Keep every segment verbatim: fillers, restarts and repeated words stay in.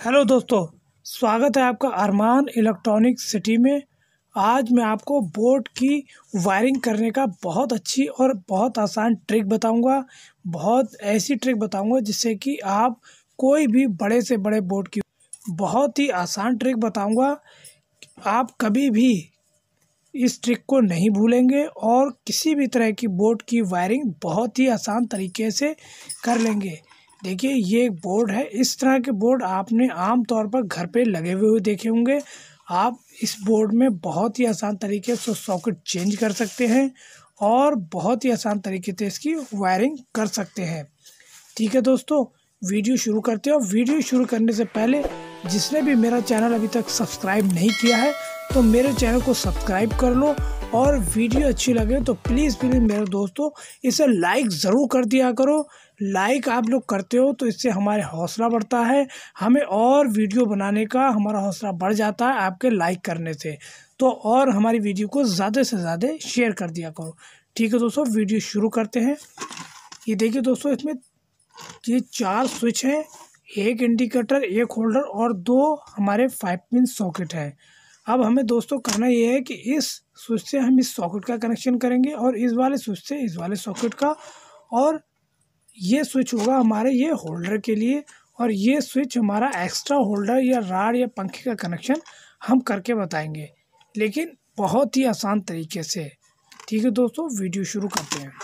Hello दोस्तों, स्वागत है आपका अरमान इलेक्ट्रॉनिक सिटी में। आज मैं आपको बोर्ड की वायरिंग करने का बहुत अच्छी और बहुत आसान ट्रिक बताऊंगा। बहुत ऐसी ट्रिक बताऊंगा जिससे कि आप कोई भी बड़े से बड़े बोर्ड की बहुत ही आसान ट्रिक बताऊंगा। आप कभी भी इस ट्रिक को नहीं भूलेंगे और किसी भी तरह की बोर्ड की वायरिंग बहुत ही आसान तरीके से कर लेंगे। देखिए, ये एक बोर्ड है। इस तरह के बोर्ड आपने आम तौर पर घर पे लगे हुए देखे होंगे। आप इस बोर्ड में बहुत ही आसान तरीके से सॉकेट चेंज कर सकते हैं और बहुत ही आसान तरीके से इसकी वायरिंग कर सकते हैं। ठीक है दोस्तों, वीडियो शुरू करते हैं। और वीडियो शुरू करने से पहले जिसने भी मेरा चैनल अभी तक सब्सक्राइब नहीं किया है तो मेरे चैनल को सब्सक्राइब कर लो, और वीडियो अच्छी लगे तो प्लीज़ प्लीज़ मेरे दोस्तों इसे लाइक ज़रूर कर दिया करो। लाइक आप लोग करते हो तो इससे हमारे हौसला बढ़ता है, हमें और वीडियो बनाने का हमारा हौसला बढ़ जाता है आपके लाइक करने से। तो और हमारी वीडियो को ज़्यादा से ज़्यादा शेयर कर दिया करो। ठीक है दोस्तों, वीडियो शुरू करते हैं। ये देखिए दोस्तों, इसमें ये चार स्विच हैं, एक इंडिकेटर, एक होल्डर और दो हमारे फाइव पिन सॉकेट हैं। अब हमें दोस्तों करना ये है कि इस स्विच से हम इस सॉकेट का कनेक्शन करेंगे और इस वाले स्विच से इस वाले सॉकेट का, और ये स्विच होगा हमारे ये होल्डर के लिए, और ये स्विच हमारा एक्स्ट्रा होल्डर या राड या पंखे का कनेक्शन हम करके बताएंगे, लेकिन बहुत ही आसान तरीके से। ठीक है दोस्तों, वीडियो शुरू करते हैं।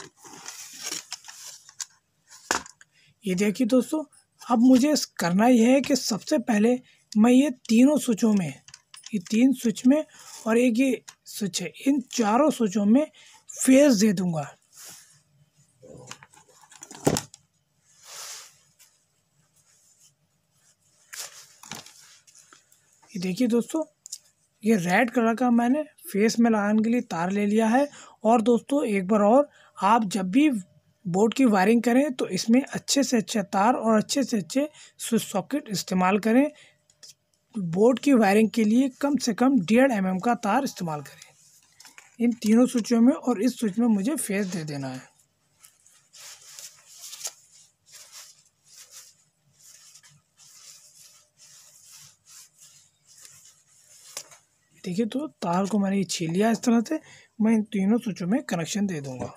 ये देखिए दोस्तों, अब मुझे करना यह है कि सबसे पहले मैं ये तीनों स्विचों में, ये तीन स्विच में और एक ये स्विच है, इन चारों स्विचों में फेज दे दूंगा। ये देखिए दोस्तों, ये रेड कलर का मैंने फेस में लगाने के लिए तार ले लिया है। और दोस्तों एक बार और, आप जब भी बोर्ड की वायरिंग करें तो इसमें अच्छे से अच्छे तार और अच्छे से अच्छे स्विच सॉकेट इस्तेमाल करें। बोर्ड की वायरिंग के लिए कम से कम डेढ़ एम एम का तार इस्तेमाल करें इन तीनों स्विचों में, और इस स्विच में मुझे फेस दे देना है। देखिए तो तार को मैंने ये छील लिया। इस तरह से मैं इन तीनों स्विचों में कनेक्शन दे दूंगा।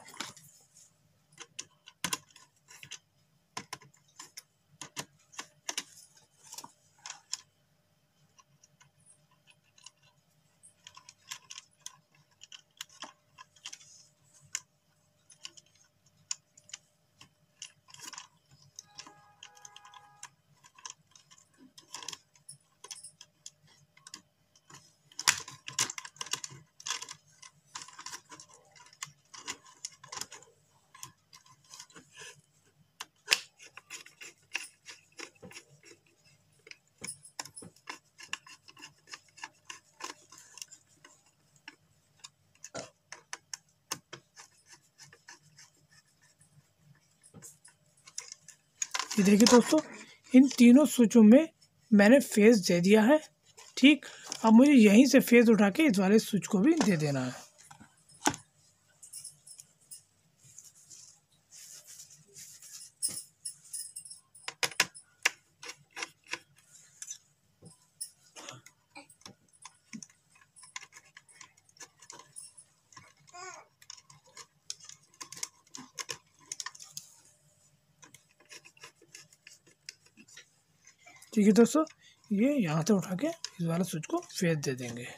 ये देखिए दोस्तों, इन तीनों स्विचों में मैंने फेस दे दिया है। ठीक, अब मुझे यहीं से फेस उठा के इस वाले स्विच को भी दे देना है। ठीक है दोस्तों, ये यहाँ से उठा के इस वाले स्विच को फेस दे देंगे।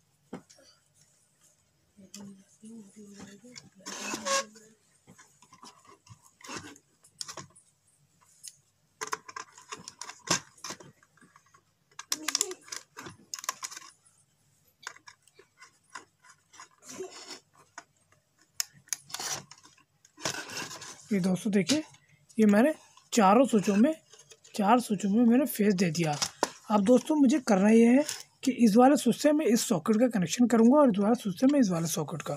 ये दोस्तों देखिए, ये मैंने चारों स्विचों में चार स्विचों में मैंने फेस दे दिया। अब दोस्तों मुझे करना ये है कि इस वाले स्विच से मैं इस सॉकेट का कनेक्शन करूँगा और इस वाले स्विच से मैं इस वाले सॉकेट का।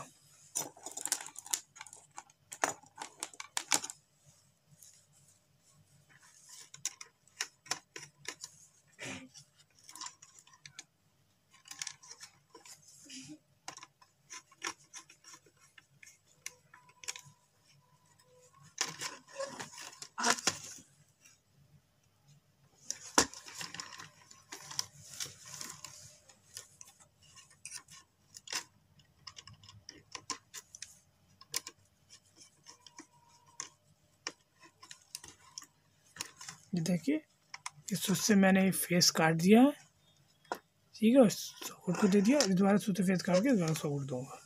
ये देखिए इस स्विच से मैंने फेस काट दिया है, ठीक है। सॉकेट को दे दिया, इस दोबारा स्विच से फेस काट के दोबारा सॉकेट दूंगा।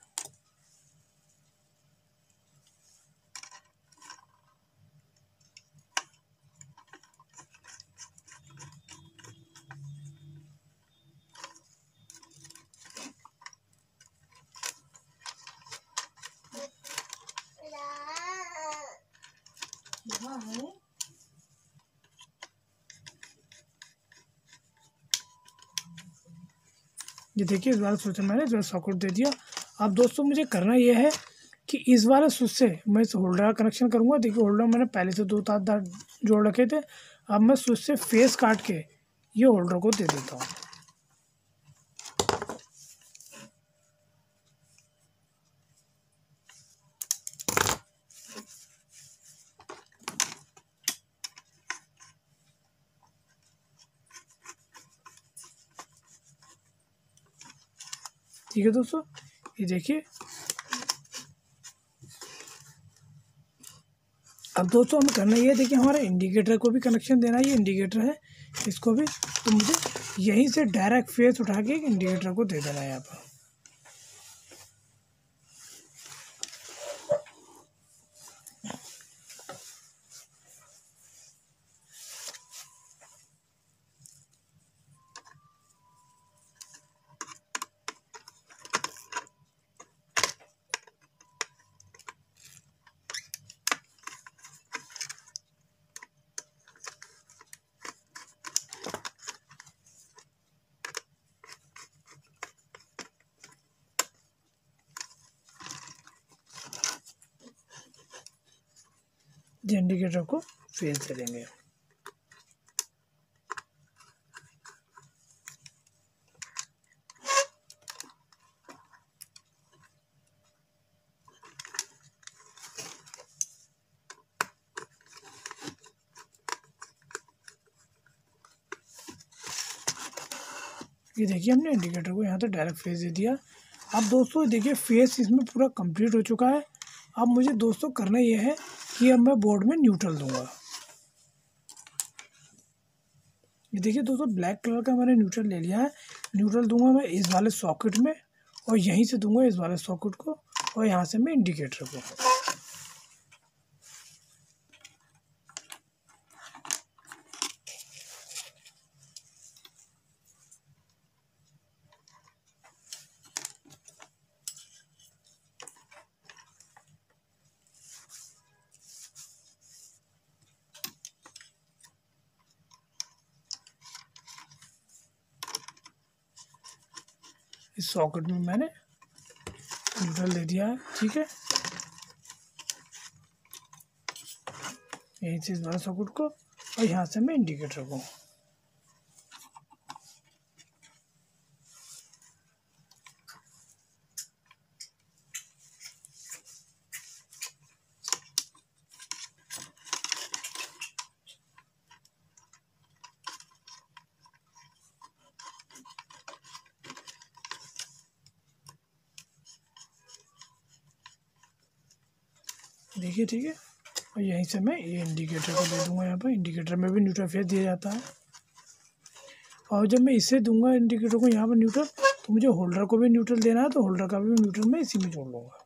ये देखिए इस बार स्विच मैंने जो सॉकेट दे दिया। अब दोस्तों मुझे करना ये है कि इस वाले स्विच से मैं इस होल्डर का कनेक्शन करूँगा। देखिए होल्डर मैंने पहले से दो तार तार जोड़ रखे थे, अब मैं स्विच से फेस काट के ये होल्डर को दे देता हूँ। ठीक है दोस्तों, ये देखिए। अब दोस्तों हमें करना ये है, देखिए हमारे इंडिकेटर को भी कनेक्शन देना है। ये इंडिकेटर है, इसको भी तो मुझे यहीं से डायरेक्ट फेस उठा के इंडिकेटर को दे देना है यहाँ पर। इंडिकेटर को फेस दे देंगे। ये देखिए हमने इंडिकेटर को यहाँ तो डायरेक्ट फेस दे दिया। अब दोस्तों देखिए फेस इसमें पूरा कंप्लीट हो चुका है। अब मुझे दोस्तों करना ये है कि अब मैं बोर्ड में न्यूट्रल दूंगा। ये देखिए दोस्तों ब्लैक कलर का मैंने न्यूट्रल ले लिया है। न्यूट्रल दूंगा मैं इस वाले सॉकेट में और यहीं से दूंगा इस वाले सॉकेट को और यहाँ से मैं इंडिकेटर को। इस सॉकेट में मैंने न्यूट्रल दे दिया है, ठीक है। यहीं से इस वाले सॉकेट को और यहाँ से मैं इंडिकेटर को। देखिए ठीक है, और यहीं से मैं ये इंडिकेटर को दे दूंगा। यहाँ पर इंडिकेटर में भी न्यूट्रल फेस दिया जाता है। और जब मैं इसे दूंगा इंडिकेटर को यहाँ पर न्यूट्रल, तो मुझे होल्डर को भी न्यूट्रल देना है, तो होल्डर का भी न्यूट्रल मैं इसी में जोड़ लूँगा।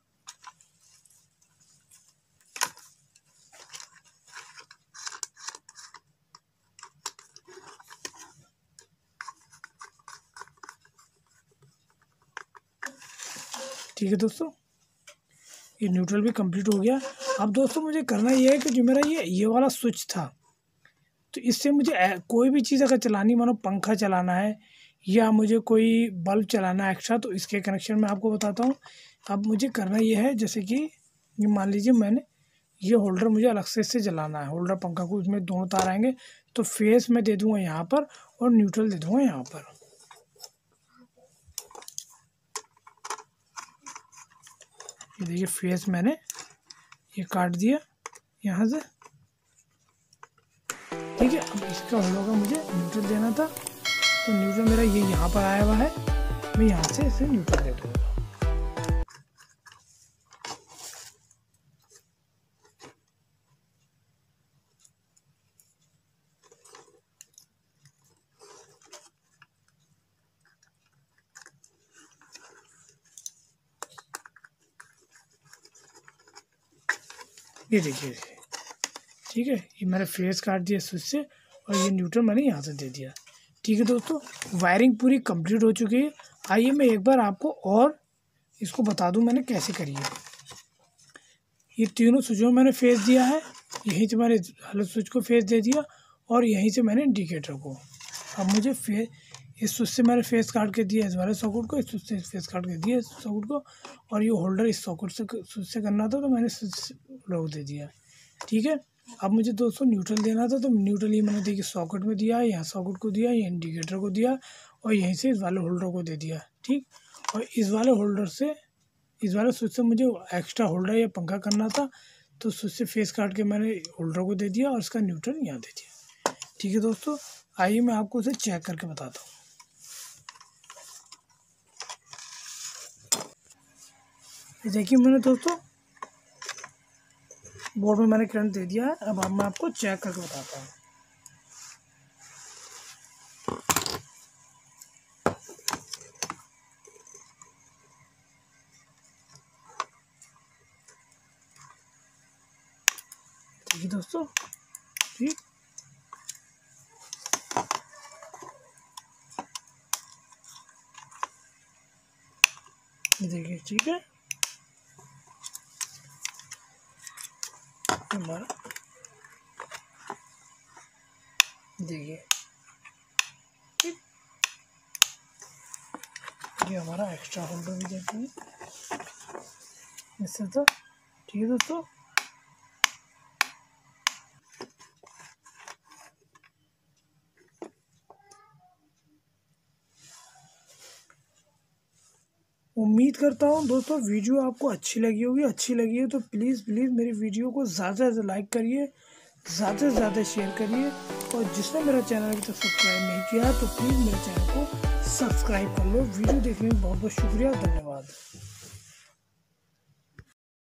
ठीक है दोस्तों, ये न्यूट्रल भी कंप्लीट हो गया। अब दोस्तों मुझे करना ये है कि जो मेरा ये ये वाला स्विच था, तो इससे मुझे कोई भी चीज़ अगर चलानी, मानो पंखा चलाना है या मुझे कोई बल्ब चलाना है एक्स्ट्रा, तो इसके कनेक्शन मैं आपको बताता हूँ। अब मुझे करना ये है, जैसे कि ये मान लीजिए मैंने ये होल्डर मुझे अलग से इससे जलाना है, होल्डर पंखा को, इसमें दोनों तार आएंगे, तो फेस मैं दे दूँगा यहाँ पर और न्यूट्रल दे दूँगा यहाँ पर। ये देखिए फेस मैंने ये काट दिया यहाँ से, ठीक है। अब इसका होगा मुझे न्यूट्रल देना था, तो न्यूट्रल मेरा ये यहाँ पर आया हुआ है, मैं यहाँ से इसे न्यूट्रल दे दूँगा। ये देखिए, ठीक है, ये मैंने फेस काट दिया स्विच से और ये न्यूट्रल मैंने यहाँ से दे दिया। ठीक है दोस्तों, वायरिंग पूरी कंप्लीट हो चुकी है। आइए मैं एक बार आपको और इसको बता दूं मैंने कैसे करी है। ये तीनों स्विचों में मैंने फेस दिया है, यहीं से मैंने हेलो स्विच को फेस दे दिया और यहीं से मैंने इंडिकेटर को। अब मुझे फेस इस स्विच से मैंने फेस काट के दिया इस वाले सॉकेट को, इस स्विच से फेस काट के दिया इस सॉकेट को, और ये होल्डर इस सॉकेट से स्विच से करना था तो मैंने स्विच रोक दे दिया। ठीक है, अब मुझे दोस्तों न्यूट्रल देना था तो न्यूट्रल ये मैंने देखिए सॉकेट में दिया, यहाँ सॉकेट को दिया, ये इंडिकेटर को दिया और यहीं से इस वाले होल्डर को दे दिया। ठीक, और इस वाले होल्डर से इस वाले स्विच से मुझे एक्स्ट्रा होल्डर या पंखा करना था तो स्विच से फेस काट के मैंने होल्डर को दे दिया और इसका न्यूट्रल यहाँ दे दिया। ठीक है दोस्तों, आइए मैं आपको उसे चेक करके बताता हूँ। ये देखिए मैंने दोस्तों बोर्ड में मैंने करंट दे दिया है। अब मैं आपको चेक करके बताता हूँ। ठीक है दोस्तों, ठीक, ये देखिए, ठीक है, हमारा देखिए, ठीक, ये हमारा एक्स्ट्रा होल्डर भी देते हैं इससे तो। ठीक है दोस्तों, उम्मीद करता हूँ दोस्तों वीडियो आपको अच्छी लगी होगी। अच्छी लगी है तो प्लीज़ प्लीज़ मेरी वीडियो को ज़्यादा से ज़्यादा लाइक करिए, ज़्यादा से ज़्यादा शेयर करिए, और जिसने मेरा चैनल अभी तक सब्सक्राइब नहीं किया तो प्लीज़ मेरे चैनल को सब्सक्राइब कर लो। वीडियो देखने में बहुत बहुत शुक्रिया, धन्यवाद।